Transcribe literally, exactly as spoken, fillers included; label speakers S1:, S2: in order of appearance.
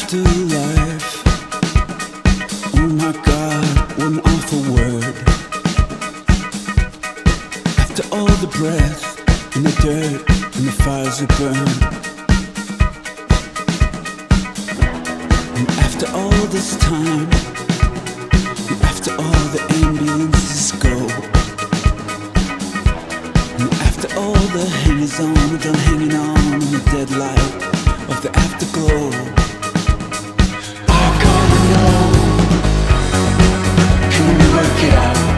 S1: afterlife. Oh my God, what an awful word. After all the breath and the dirt and the fires we burn, and after all this time, and after all the ambulances go, and after all the hangers on are done hanging on in the dead light of the afterglow, I gotta know, can we work it out?